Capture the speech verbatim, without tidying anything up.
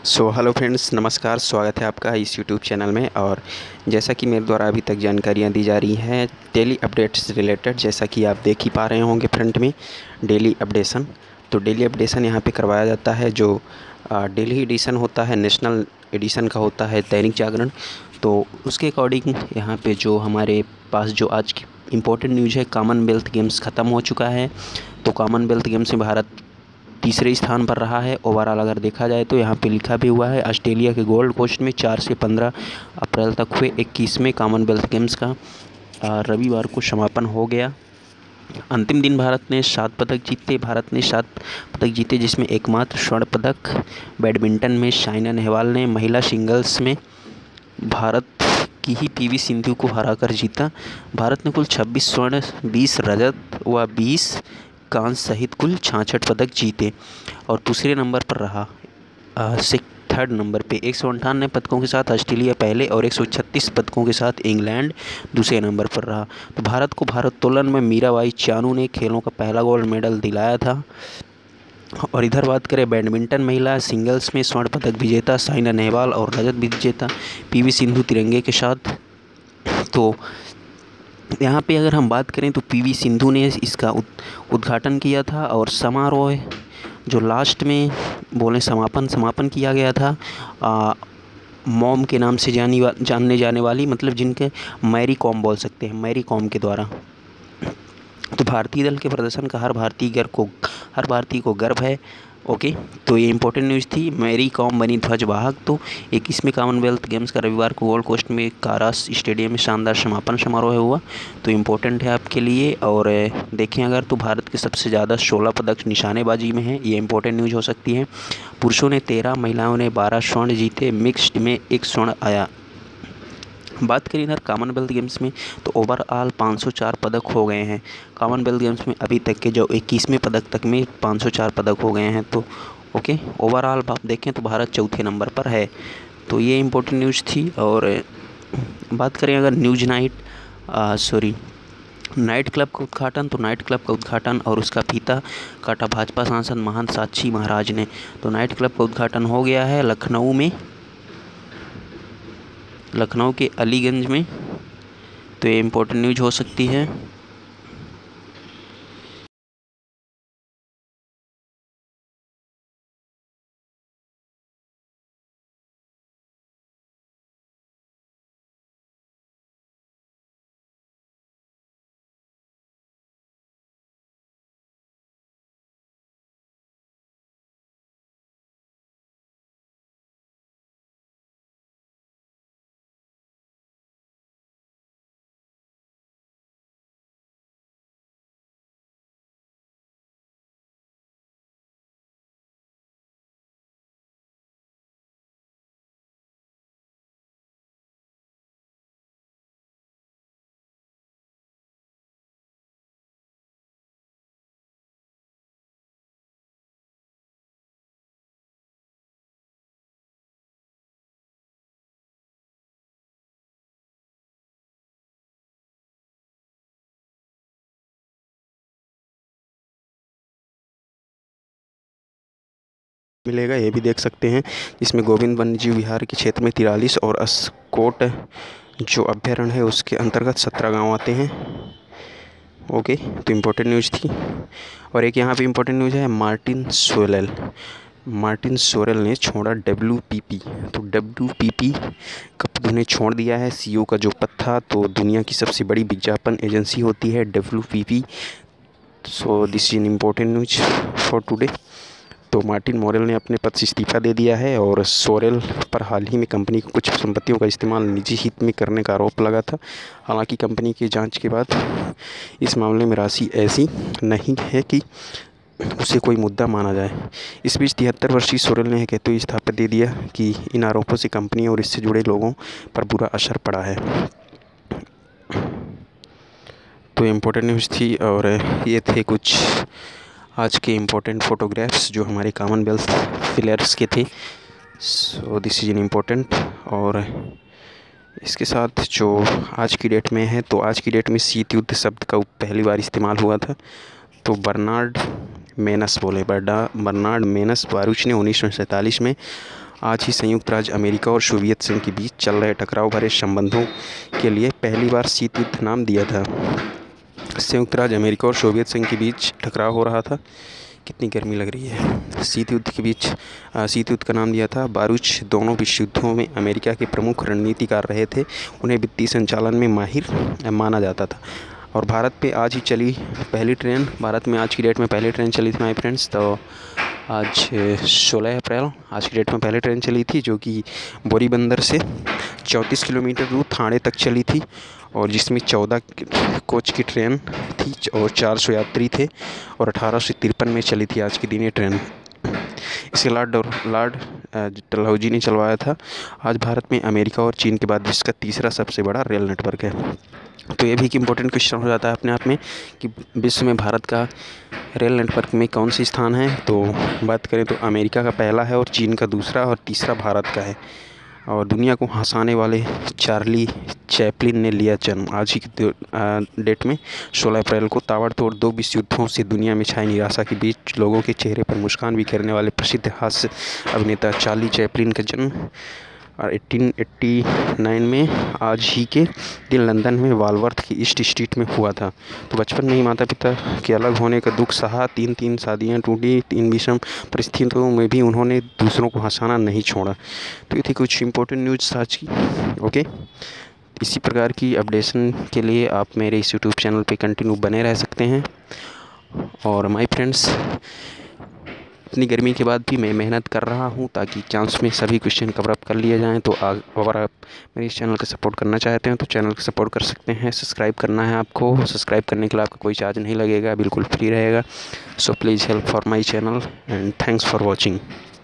So hello friends, नमस्कार। स्वागत है आपका इस यूट्यूब चैनल में। और जैसा कि मेरे द्वारा अभी तक जानकारियाँ दी जा रही हैं डेली अपडेट्स रिलेटेड, जैसा कि आप देख ही पा रहे होंगे फ्रंट में डेली अपडेशन। तो डेली अपडेशन यहाँ पे करवाया जाता है। जो डेली एडिशन होता है, नेशनल एडिशन का होता है दैनिक जागरण, तो उसके अकॉर्डिंग यहाँ पे जो हमारे पास जो आज की इम्पोर्टेंट न्यूज़ है, कॉमनवेल्थ गेम्स ख़त्म हो चुका है। तो कॉमनवेल्थ गेम्स में भारत तीसरे स्थान पर रहा है। ओवरऑल अगर देखा जाए तो यहाँ पे लिखा भी हुआ है ऑस्ट्रेलिया के गोल्ड कोस्ट में चार से पंद्रह अप्रैल तक हुए इक्कीसवें कॉमनवेल्थ गेम्स का रविवार को समापन हो गया। अंतिम दिन भारत ने सात पदक जीते भारत ने सात पदक जीते जिसमें एकमात्र स्वर्ण पदक बैडमिंटन में साइना नेहवाल ने महिला सिंगल्स में भारत की ही पीवी सिंधु को हराकर जीता। भारत ने कुल छब्बीस स्वर्ण, बीस रजत व बीस कांस्य सहित कुल छियासठ पदक जीते और दूसरे नंबर पर रहा। से थर्ड नंबर पे एक सौ अंठानवे पदकों के साथ ऑस्ट्रेलिया पहले और एक सौ छत्तीस पदकों के साथ इंग्लैंड दूसरे नंबर पर रहा। तो भारत को भारोत्तोलन में मीराबाई चानू ने खेलों का पहला गोल्ड मेडल दिलाया था। और इधर बात करें बैडमिंटन महिला सिंगल्स में स्वर्ण पदक विजेता साइना नेहवाल और रजत विजेता पीवी सिंधु तिरंगे के साथ। तो यहाँ पे अगर हम बात करें तो पीवी सिंधु ने इसका उद्घाटन किया था और समारोह जो लास्ट में बोले समापन समापन किया गया था आ, मॉम के नाम से जानी वा, जानने जाने वाली, मतलब जिनके मैरी कॉम बोल सकते हैं, मैरी कॉम के द्वारा। तो भारतीय दल के प्रदर्शन का हर भारतीय गर्व को हर भारतीय को गर्व है। ओके, तो ये इंपॉर्टेंट न्यूज़ थी। मैरी कॉम बनी ध्वजवाहक। तो इक्कीसवें कॉमनवेल्थ गेम्स का रविवार को गोल्ड कोस्ट में कारास स्टेडियम में शानदार समापन समारोह हुआ। तो इम्पोर्टेंट है आपके लिए। और देखें अगर तो भारत के सबसे ज़्यादा सोलह पदक निशानेबाजी में है। ये इंपॉर्टेंट न्यूज़ हो सकती है। पुरुषों ने तेरह, महिलाओं ने बारह स्वर्ण जीते। मिक्स्ड में एक स्वर्ण आया। बात करें इधर कॉमनवेल्थ गेम्स में तो ओवरऑल पाँच सौ चार पदक हो गए हैं। कॉमनवेल्थ गेम्स में अभी तक के जो इक्कीसवें पदक तक में पाँच सौ चार पदक हो गए हैं। तो ओके, ओवरऑल आप देखें तो भारत चौथे नंबर पर है। तो ये इम्पोर्टेंट न्यूज़ थी। और बात करें अगर news night sorry night club का उद्घाटन, तो नाइट क्लब का उद्घाटन और उसका फीता काटा भाजपा सांसद महंत साक्षी महाराज ने। तो नाइट क्लब का उद्घाटन हो गया है लखनऊ में, लखनऊ के अलीगंज में। तो ये इम्पोर्टेंट न्यूज़ हो सकती है। मिलेगा ये भी देख सकते हैं, जिसमें गोविंद वन्यजीव विहार के क्षेत्र में तिरालीस और अस्कोट जो अभ्यारण्य है उसके अंतर्गत सत्रह गांव आते हैं। ओके, तो इम्पोर्टेंट न्यूज़ थी। और एक यहाँ पे इम्पोर्टेंट न्यूज़ है, मार्टिन सोरेल मार्टिन सोरेल ने छोड़ा डब्ल्यू पी पी। तो डब्ल्यू पी पी कब उन्हें छोड़ दिया है। सी ई ओ का जो पद था, तो दुनिया की सबसे बड़ी विज्ञापन एजेंसी होती है W P P. So this is an important news for today. तो मार्टिन मोरेल ने अपने पद से इस्तीफा दे दिया है और सोरेल पर हाल ही में कंपनी की कुछ संपत्तियों का इस्तेमाल निजी हित में करने का आरोप लगा था। हालांकि कंपनी की जांच के बाद इस मामले में राशि ऐसी नहीं है कि उसे कोई मुद्दा माना जाए। इस बीच तिहत्तर वर्षीय सोरेल ने कहते हुए इस्तीफा दे दिया कि इन आरोपों से कंपनी और इससे जुड़े लोगों पर बुरा असर पड़ा है। तो इम्पोर्टेंट न्यूज़ थी। और ये थे कुछ आज के इम्पोर्टेंट फ़ोटोग्राफ्स जो हमारे कॉमनवेल्थ प्लेयर्स के थे। So this is an important. और इसके साथ जो आज की डेट में है, तो आज की डेट में शीत युद्ध शब्द का पहली बार इस्तेमाल हुआ था। तो बर्नार्ड मेनस बोले बर्डा बर्नार्ड मेनस बारूच ने उन्नीस सौ सैंतालीस में आज ही संयुक्त राज्य अमेरिका और सोवियत संघ के बीच चल रहे टकराव भरे संबंधों के लिए पहली बार शीत युद्ध नाम दिया था। संयुक्त राज्य अमेरिका और सोवियत संघ के बीच टकराव हो रहा था। कितनी गर्मी लग रही है। शीत युद्ध के बीच शीत युद्ध का नाम दिया था। बारूच दोनों विश्व युद्धों में अमेरिका के प्रमुख रणनीतिकार रहे थे। उन्हें वित्तीय संचालन में माहिर माना जाता था। और भारत पे आज ही चली पहली ट्रेन, भारत में आज की डेट में पहली ट्रेन चली थी माय फ्रेंड्स। तो आज सोलह अप्रैल आज की डेट में पहली ट्रेन चली थी, जो कि बोरी बंदर से चौंतीस किलोमीटर दूर थाने तक चली थी, और जिसमें चौदह कोच की ट्रेन थी और चार सौ यात्री थे, और अठारह सौ तिरपन में चली थी आज के दिन ये ट्रेन। इसे लॉर्ड लॉर्ड डलहौजी ने चलवाया था। आज भारत में अमेरिका और चीन के बाद विश्व का तीसरा सबसे बड़ा रेल नेटवर्क है। तो ये भी एक इम्पोर्टेंट क्वेश्चन हो जाता है अपने आप में कि विश्व में भारत का रेल नेटवर्क में कौन सी स्थान है। तो बात करें तो अमेरिका का पहला है, और चीन का दूसरा, और तीसरा भारत का है। और दुनिया को हंसाने वाले चार्ली चैपलिन ने लिया जन्म आज ही की डेट में सोलह अप्रैल को। ताबड़तोड़ दो विश्व युद्धों से दुनिया में छाई निराशा के बीच लोगों के चेहरे पर मुस्कान भी करने वाले प्रसिद्ध हास्य अभिनेता चार्ली चैपलिन का जन्म और अठारह सौ नवासी में आज ही के दिन लंदन में वालवर्थ की ईस्ट स्ट्रीट में हुआ था। तो बचपन में ही माता पिता के अलग होने का दुख सहा, तीन तीन शादियां टूटी, तीन विषम परिस्थितियों में भी उन्होंने दूसरों को हंसाना नहीं छोड़ा। तो ये थी कुछ इंपॉर्टेंट न्यूज़ आज की। ओके, इसी प्रकार की अपडेशन के लिए आप मेरे इस यूट्यूब चैनल पे कंटिन्यू बने रह सकते हैं। और माय फ्रेंड्स, इतनी गर्मी के बाद भी मैं मेहनत कर रहा हूँ ताकि चांस में सभी क्वेश्चन कवर अप कर लिए जाएँ। तो अगर आप मेरे इस चैनल का सपोर्ट करना चाहते हैं तो चैनल को सपोर्ट कर सकते हैं। सब्सक्राइब करना है आपको। सब्सक्राइब करने के लिए आपका कोई चार्ज नहीं लगेगा, बिल्कुल फ्री रहेगा। So please help for my channel and thanks for watching.